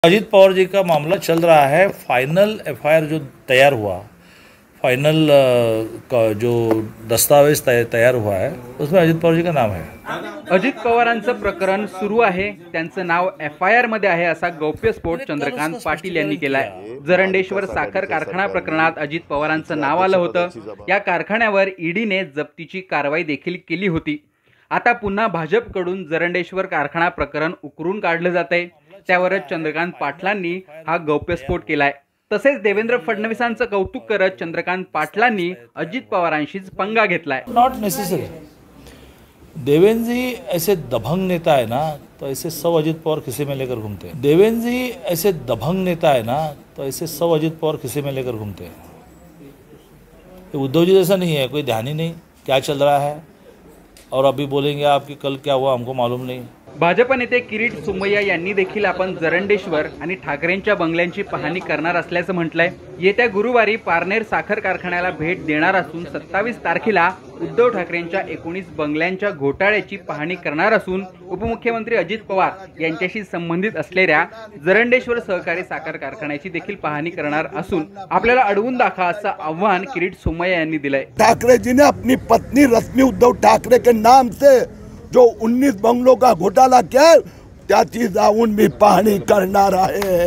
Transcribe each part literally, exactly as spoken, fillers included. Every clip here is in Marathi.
अजीत पवार जी का मामला चल रहा है। फाइनल एफआईआर जो तैयार हुआ, फाइनल का जो दस्तावेज तैयार हुआ है उसमें अजित पवार जी का नाम है। अजित पवारांचं प्रकरण सुरू आहे, त्यांचं नाव एफ आय आर मध्ये आहे असा गौप्यस्फोट चंद्रकांत पाटील यांनी केलाय। जरंडेश्वर साखर कारखाना प्रकरणात अजित पवारांचं नाव आलं होतं। या कारखान्यावर ईडीने जप्तीची कारवाई देखील केली होती। आता पुन्हा भाजपकडून जरंडेश्वर कारखाना प्रकरण उकरून काढलं जातंय। त्यावरच चंद्रकांत पाटलांनी हा गौप्यस्फोट केलाय। तसेच देवेंद्र फडणवीसांचं कौतुक करत चंद्रकांत पाटलांनी अजित पवारांशीच पंगा घेतलाय। Not necessary. देवेंद्र जी ऐसे दबंग नेता है ना, तो ऐसे सौ अजित पवार खिसे में लेकर घूमते हैं। देवेंद्र जी ऐसे दबंग नेता है ना, तो ऐसे सौ अजित पवार खिसे में लेकर घूमते हैं। उद्धव जी जैसा नहीं है, कोई ध्यान ही नहीं क्या चल रहा है, और अभी बोलेंगे आपकी कल क्या हुआ हमको मालूम नहीं। भाजप नेते किरीट सोमय्या यांनी देखील आपण जरंडेश्वर आणि ठाकरेंच्या बंगल्यांची पाहणी करणार असल्याचं म्हटलंय। येत्या गुरुवारी पारनेर साखर कारखान्याला भेट देणार असून सत्तावीस तारखेला उद्धव ठाकरेंच्या एकोणीस बंगल्यांच्या घोटाळ्याची पाहणी करणार असून उपमुख्यमंत्री अजित पवार यांच्याशी संबंधित असलेल्या जरंडेश्वर सहकारी साखर कारखान्याची देखील पाहणी करणार असून आपल्याला अडवून दाखवा असं आव्हान किरीट सोमय्या यांनी दिलंय। ठाकरे जी ने अपनी पत्नी रश्मि उद्धव ठाकरे के नाम से जो उन्नीस बंगलों का घोटाला किया, त्याची जाऊन मी पाहणी करणार आहे।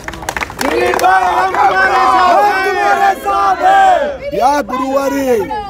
या गुरुवारी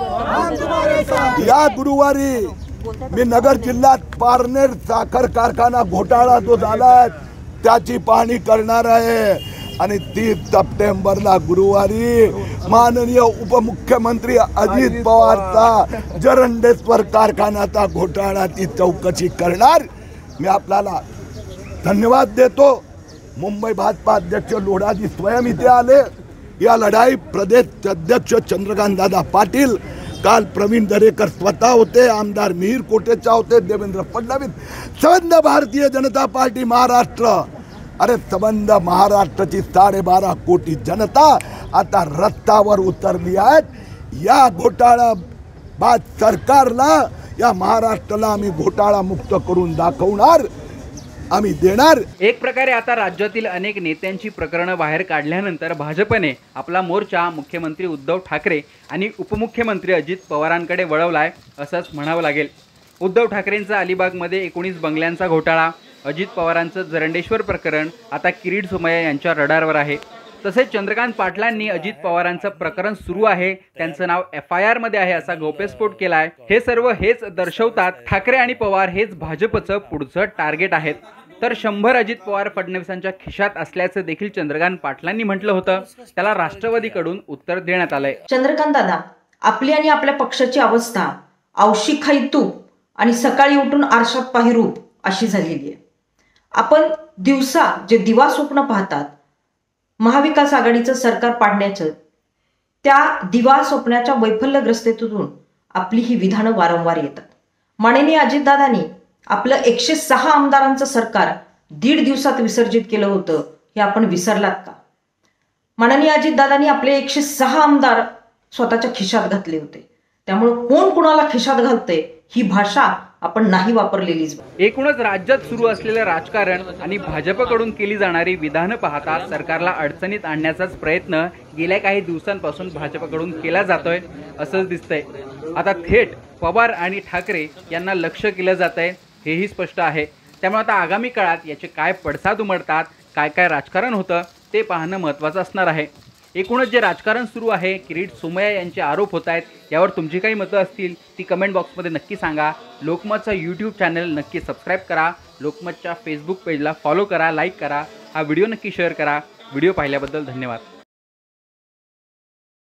या गुरुवारी मी नगर जिल्ह्यात पारनेर साखर कारखाना घोटाळा जो झाला त्याची पाहणी करणार आहे। आणि तीस सप्टेंबरला गुरुवारी माननीय उपमुख्यमंत्री अजित पवारचा जरंडेश्वर कारखान्याचा घोटाळ्याची चौकशी करणार। मी आपल्याला धन्यवाद देतो। मुंबई भाजपा अध्यक्ष लोढाजी स्वयं इथे आले। या लढाई प्रदेश अध्यक्ष चंद्रकांत दादा पाटील, काल प्रवीण दरेकर स्वतः होते, आमदार मिहिर कोटेचा होते, देवेंद्र फडणवीस, संबंध भारतीय जनता पार्टी महाराष्ट्र, अरे संबंध महाराष्ट्राची साडेबारा कोटी जनता आता रस्त्यावर उतरली आहेत। या घोटाळा बाद सरकारला, या महाराष्ट्राला आम्ही घोटाळा मुक्त करून दाखवणार, आम्ही देणार। एक प्रकारे आता राज्यातील अनेक नेत्यांची प्रकरणं बाहेर काढल्यानंतर भाजपने आपला मोर्चा मुख्यमंत्री उद्धव ठाकरे आणि उपमुख्यमंत्री अजित पवारांकडे वळवलाय असंच म्हणावं लागेल। उद्धव ठाकरेंचा अलिबागमध्ये एकोणीस बंगल्यांचा घोटाळा, अजित पवारांचं जरंडेश्वर प्रकरण आता किरीट सोमय्या यांच्या रडारवर आहे। तसेच चंद्रकांत पाटलांनी अजित पवारांचं प्रकरण सुरू आहे, त्यांचं नाव एफ आय आर मध्ये आहे असा गौप्यस्फोट केलाय। हे सर्व हेच दर्शवतात ठाकरे आणि पवार हेच भाजपचं पुढचं टार्गेट आहेत। तर शंभर अजित पवार फडणवीसांच्या खिशात असल्याचं देखील चंद्रकांत पाटलांनी म्हटलं होतं। त्याला राष्ट्रवादीकडून उत्तर देण्यात आलंय। चंद्रकांत दादा, आपली आणि आपल्या पक्षाची अवस्था औशी खाई तूप आणि सकाळी उठून आरशात पाही रूप अशी झालेली आहे। आपण दिवसा जे दिवा स्वप्न पाहतात महाविकास आघाडीचं सरकार पाडण्याचं, त्या दिवा स्वप्नाच्या वैफल्यग्रस्तेतून आपली ही विधानं वारंवार येतात। माननीय अजितदादांनी आपलं एकशे सहा आमदारांचं सरकार दीड दिवसात विसर्जित केलं होतं, हे आपण विसरलात का? माननीय अजितदादांनी आपले एकशे सहा आमदार स्वतःच्या खिशात घातले होते। त्यामुळे कोण कुणाला खिशात घालते ही भाषा आपण नाही वापरलेलीच। एकूणच राज्यात सुरू असलेलं राजकारण आणि भाजपकडून केली जाणारी विधानं पाहता सरकारला अडचणीत आणण्याचाच प्रयत्न गेल्या काही दिवसांपासून भाजपकडून केला जातोय असंच दिसतंय। आता थेट पवार आणि ठाकरे यांना लक्ष केलं जातंय हेही स्पष्ट आहे। त्यामुळे आता आगामी काळात याचे काय पडसाद उमटतात, काय काय राजकारण होतं ते पाहणं महत्त्वाचं असणार आहे। एकूणच जे राजकारण सुरू आहे, किरीट सोमय्या यांचे आरोप होत आहेत, यावर तुमची काही मतं असतील ती कमेंट बॉक्समध्ये नक्की सांगा। लोकमतचा यूट्यूब चॅनल नक्की सबस्क्राईब करा, लोकमतच्या फेसबुक पेजला फॉलो करा, लाईक करा, हा व्हिडिओ नक्की शेअर करा। व्हिडिओ पाहिल्याबद्दल धन्यवाद।